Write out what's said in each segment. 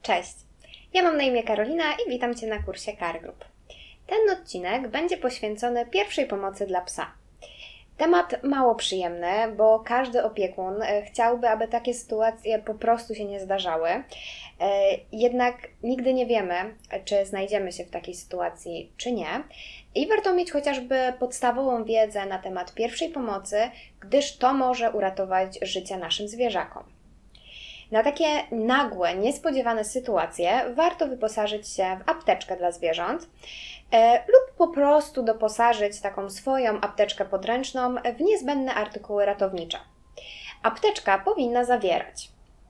Cześć, ja mam na imię Karolina i witam Cię na kursie Car Group. Ten odcinek będzie poświęcony pierwszej pomocy dla psa. Temat mało przyjemny, bo każdy opiekun chciałby, aby takie sytuacje po prostu się nie zdarzały. Jednak nigdy nie wiemy, czy znajdziemy się w takiej sytuacji, czy nie. I warto mieć chociażby podstawową wiedzę na temat pierwszej pomocy, gdyż to może uratować życie naszym zwierzakom. Na takie nagłe, niespodziewane sytuacje warto wyposażyć się w apteczkę dla zwierząt lub po prostu doposażyć taką swoją apteczkę podręczną w niezbędne artykuły ratownicze. Apteczka powinna zawierać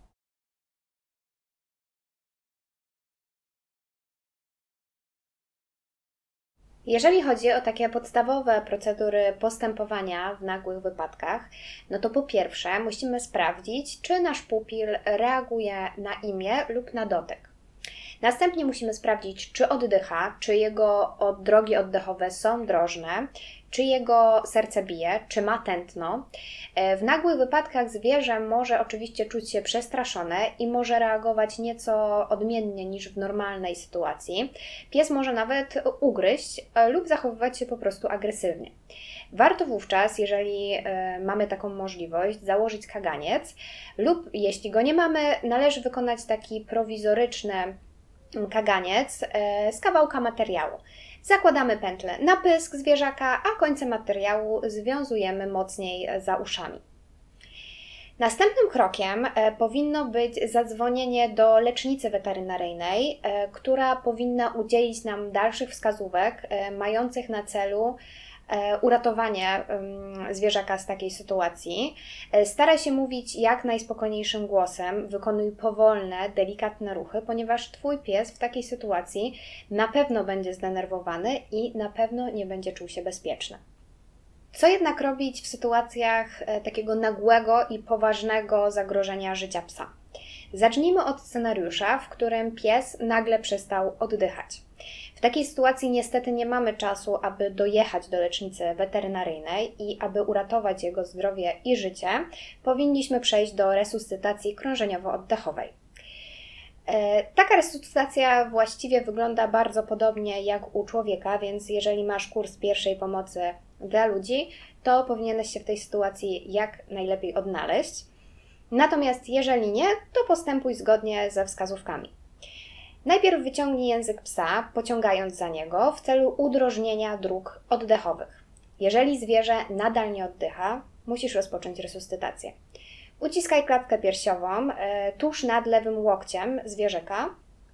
Jeżeli chodzi o takie podstawowe procedury postępowania w nagłych wypadkach, no to po pierwsze musimy sprawdzić, czy nasz pupil reaguje na imię lub na dotyk. Następnie musimy sprawdzić, czy oddycha, czy jego drogi oddechowe są drożne, czy jego serce bije, czy ma tętno. W nagłych wypadkach zwierzę może oczywiście czuć się przestraszone i może reagować nieco odmiennie niż w normalnej sytuacji. Pies może nawet ugryźć lub zachowywać się po prostu agresywnie. Warto wówczas, jeżeli mamy taką możliwość, założyć kaganiec lub jeśli go nie mamy, należy wykonać taki prowizoryczny kaganiec z kawałka materiału. Zakładamy pętlę na pysk zwierzaka, a końce materiału związujemy mocniej za uszami. Następnym krokiem powinno być zadzwonienie do lecznicy weterynaryjnej, która powinna udzielić nam dalszych wskazówek mających na celu uratowanie zwierzaka z takiej sytuacji. Staraj się mówić jak najspokojniejszym głosem, wykonuj powolne, delikatne ruchy, ponieważ Twój pies w takiej sytuacji na pewno będzie zdenerwowany i na pewno nie będzie czuł się bezpieczny. Co jednak robić w sytuacjach takiego nagłego i poważnego zagrożenia życia psa? Zacznijmy od scenariusza, w którym pies nagle przestał oddychać. W takiej sytuacji niestety nie mamy czasu, aby dojechać do lecznicy weterynaryjnej i aby uratować jego zdrowie i życie, powinniśmy przejść do resuscytacji krążeniowo-oddechowej. Taka resuscytacja właściwie wygląda bardzo podobnie jak u człowieka, więc jeżeli masz kurs pierwszej pomocy dla ludzi, to powinieneś się w tej sytuacji jak najlepiej odnaleźć. Natomiast jeżeli nie, to postępuj zgodnie ze wskazówkami. Najpierw wyciągnij język psa, pociągając za niego w celu udrożnienia dróg oddechowych. Jeżeli zwierzę nadal nie oddycha, musisz rozpocząć resuscytację. Uciskaj klatkę piersiową tuż nad lewym łokciem zwierzaka.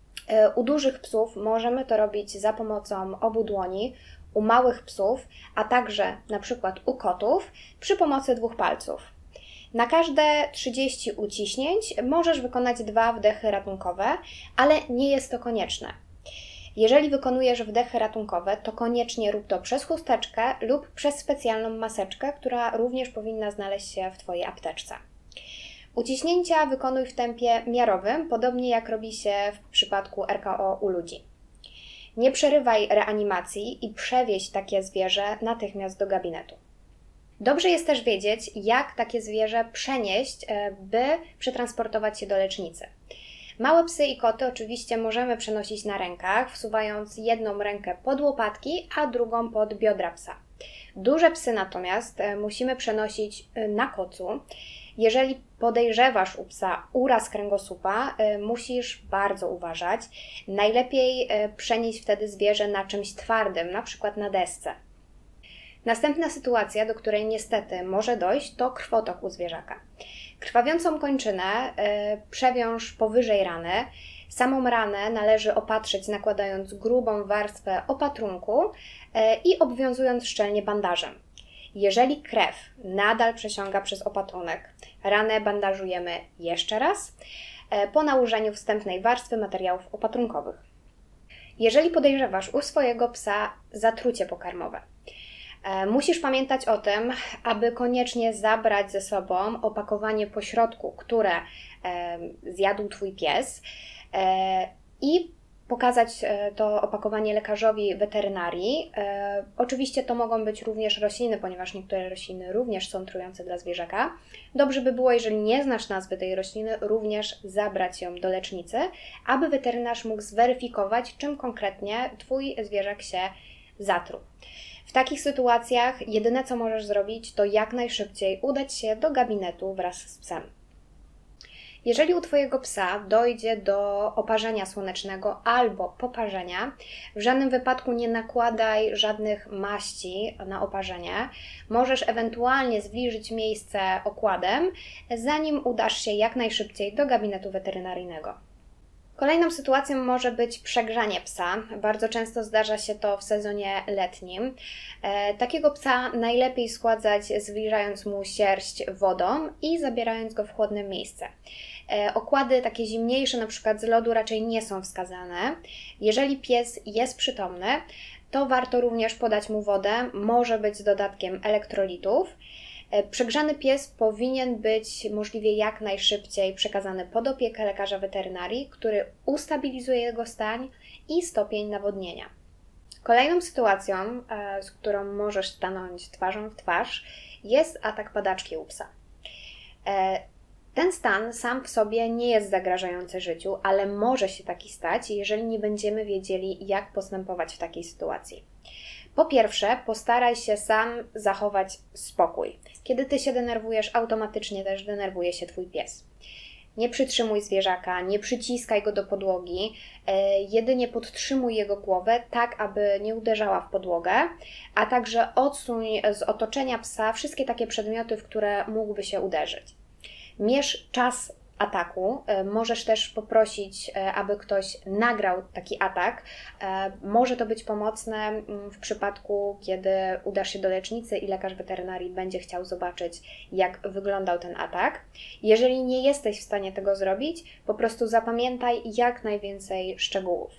U dużych psów możemy to robić za pomocą obu dłoni, u małych psów, a także na przykład u kotów przy pomocy 2 palców. Na każde 30 uciśnięć możesz wykonać 2 wdechy ratunkowe, ale nie jest to konieczne. Jeżeli wykonujesz wdechy ratunkowe, to koniecznie rób to przez chusteczkę lub przez specjalną maseczkę, która również powinna znaleźć się w Twojej apteczce. Uciśnięcia wykonuj w tempie miarowym, podobnie jak robi się w przypadku RKO u ludzi. Nie przerywaj reanimacji i przewieź takie zwierzę natychmiast do gabinetu. Dobrze jest też wiedzieć, jak takie zwierzę przenieść, by przetransportować się do lecznicy. Małe psy i koty oczywiście możemy przenosić na rękach, wsuwając jedną rękę pod łopatki, a drugą pod biodra psa. Duże psy natomiast musimy przenosić na kocu. Jeżeli podejrzewasz u psa uraz kręgosłupa, musisz bardzo uważać. Najlepiej przenieść wtedy zwierzę na czymś twardym, na przykład na desce. Następna sytuacja, do której niestety może dojść, to krwotok u zwierzaka. Krwawiącą kończynę przewiąż powyżej rany. Samą ranę należy opatrzyć nakładając grubą warstwę opatrunku i obwiązując szczelnie bandażem. Jeżeli krew nadal przesiąga przez opatrunek, ranę bandażujemy jeszcze raz po nałożeniu wstępnej warstwy materiałów opatrunkowych. Jeżeli podejrzewasz u swojego psa zatrucie pokarmowe, musisz pamiętać o tym, aby koniecznie zabrać ze sobą opakowanie pośrodku, które zjadł Twój pies i pokazać to opakowanie lekarzowi weterynarii. Oczywiście to mogą być również rośliny, ponieważ niektóre rośliny również są trujące dla zwierzaka. Dobrze by było, jeżeli nie znasz nazwy tej rośliny, również zabrać ją do lecznicy, aby weterynarz mógł zweryfikować, czym konkretnie Twój zwierzak się zatruł. W takich sytuacjach jedyne, co możesz zrobić, to jak najszybciej udać się do gabinetu wraz z psem. Jeżeli u Twojego psa dojdzie do oparzenia słonecznego albo poparzenia, w żadnym wypadku nie nakładaj żadnych maści na oparzenie. Możesz ewentualnie zbliżyć miejsce okładem, zanim udasz się jak najszybciej do gabinetu weterynaryjnego. Kolejną sytuacją może być przegrzanie psa. Bardzo często zdarza się to w sezonie letnim. Takiego psa najlepiej schładzać, zbliżając mu sierść wodą i zabierając go w chłodne miejsce. Okłady takie zimniejsze, na przykład z lodu, raczej nie są wskazane. Jeżeli pies jest przytomny, to warto również podać mu wodę, może być z dodatkiem elektrolitów. Przegrzany pies powinien być możliwie jak najszybciej przekazany pod opiekę lekarza weterynarii, który ustabilizuje jego stan i stopień nawodnienia. Kolejną sytuacją, z którą możesz stanąć twarzą w twarz, jest atak padaczki u psa. Ten stan sam w sobie nie jest zagrażający życiu, ale może się taki stać, jeżeli nie będziemy wiedzieli, jak postępować w takiej sytuacji. Po pierwsze, postaraj się sam zachować spokój. Kiedy Ty się denerwujesz, automatycznie też denerwuje się Twój pies. Nie przytrzymuj zwierzaka, nie przyciskaj go do podłogi, jedynie podtrzymuj jego głowę tak, aby nie uderzała w podłogę, a także odsuń z otoczenia psa wszystkie takie przedmioty, w które mógłby się uderzyć. Mierz czas ataku. Możesz też poprosić, aby ktoś nagrał taki atak. Może to być pomocne w przypadku, kiedy udasz się do lecznicy i lekarz weterynarii będzie chciał zobaczyć, jak wyglądał ten atak. Jeżeli nie jesteś w stanie tego zrobić, po prostu zapamiętaj jak najwięcej szczegółów.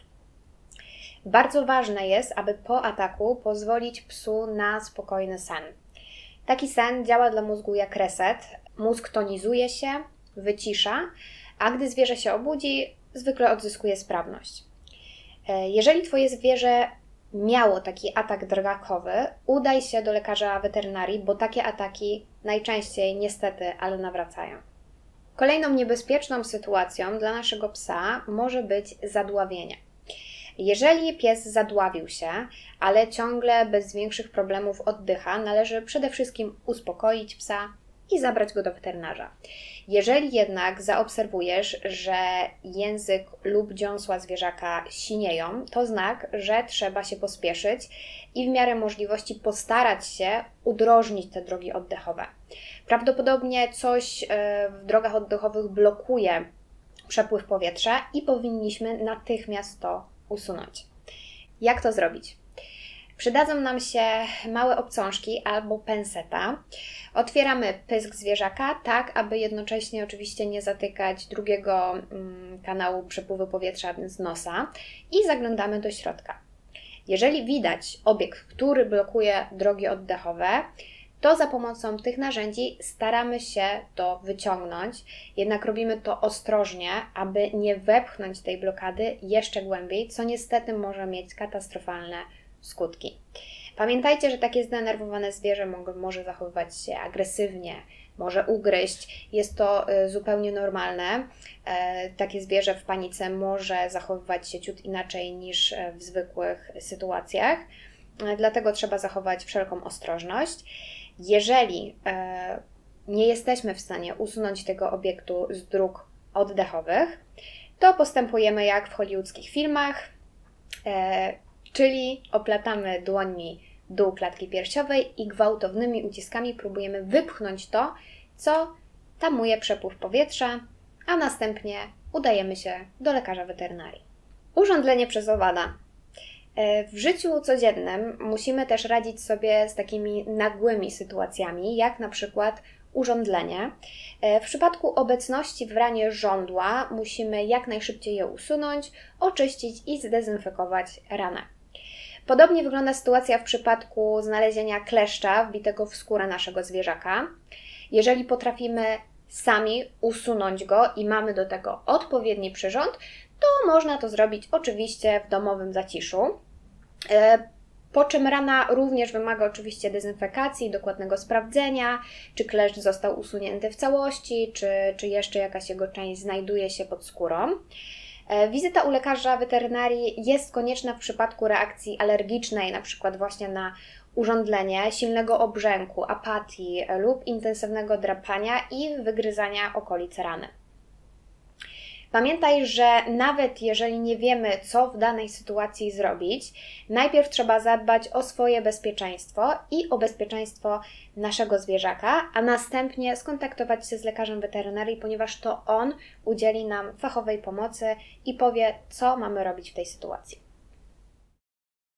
Bardzo ważne jest, aby po ataku pozwolić psu na spokojny sen. Taki sen działa dla mózgu jak reset. Mózg tonizuje się, wycisza, a gdy zwierzę się obudzi, zwykle odzyskuje sprawność. Jeżeli Twoje zwierzę miało taki atak drgakowy, udaj się do lekarza weterynarii, bo takie ataki najczęściej niestety, ale nawracają. Kolejną niebezpieczną sytuacją dla naszego psa może być zadławienie. Jeżeli pies zadławił się, ale ciągle bez większych problemów oddycha, należy przede wszystkim uspokoić psa i zabrać go do weterynarza. Jeżeli jednak zaobserwujesz, że język lub dziąsła zwierzaka sinieją, to znak, że trzeba się pospieszyć i w miarę możliwości postarać się udrożnić te drogi oddechowe. Prawdopodobnie coś w drogach oddechowych blokuje przepływ powietrza i powinniśmy natychmiast to usunąć. Jak to zrobić? Przydadzą nam się małe obcążki albo penseta. Otwieramy pysk zwierzaka tak, aby jednocześnie oczywiście nie zatykać drugiego kanału przepływu powietrza z nosa i zaglądamy do środka. Jeżeli widać obiekt, który blokuje drogi oddechowe, to za pomocą tych narzędzi staramy się to wyciągnąć, jednak robimy to ostrożnie, aby nie wepchnąć tej blokady jeszcze głębiej, co niestety może mieć katastrofalne skutki. Pamiętajcie, że takie zdenerwowane zwierzę może zachowywać się agresywnie, może ugryźć. Jest to zupełnie normalne. Takie zwierzę w panice może zachowywać się ciut inaczej niż w zwykłych sytuacjach. Dlatego trzeba zachować wszelką ostrożność. Jeżeli nie jesteśmy w stanie usunąć tego obiektu z dróg oddechowych, to postępujemy jak w hollywoodzkich filmach, czyli oplatamy dłońmi dół klatki piersiowej i gwałtownymi uciskami próbujemy wypchnąć to, co tamuje przepływ powietrza, a następnie udajemy się do lekarza weterynarii. Urządlenie przez owada. W życiu codziennym musimy też radzić sobie z takimi nagłymi sytuacjami, jak na przykład urządlenie. W przypadku obecności w ranie żądła musimy jak najszybciej je usunąć, oczyścić i zdezynfekować ranę. Podobnie wygląda sytuacja w przypadku znalezienia kleszcza wbitego w skórę naszego zwierzaka. Jeżeli potrafimy sami usunąć go i mamy do tego odpowiedni przyrząd, to można to zrobić oczywiście w domowym zaciszu. Po czym rana również wymaga oczywiście dezynfekacji, dokładnego sprawdzenia, czy kleszcz został usunięty w całości, czy jeszcze jakaś jego część znajduje się pod skórą. Wizyta u lekarza weterynarii jest konieczna w przypadku reakcji alergicznej, na przykład właśnie na urządlenie, silnego obrzęku, apatii lub intensywnego drapania i wygryzania okolic rany. Pamiętaj, że nawet jeżeli nie wiemy, co w danej sytuacji zrobić, najpierw trzeba zadbać o swoje bezpieczeństwo i o bezpieczeństwo naszego zwierzaka, a następnie skontaktować się z lekarzem weterynarii, ponieważ to on udzieli nam fachowej pomocy i powie, co mamy robić w tej sytuacji.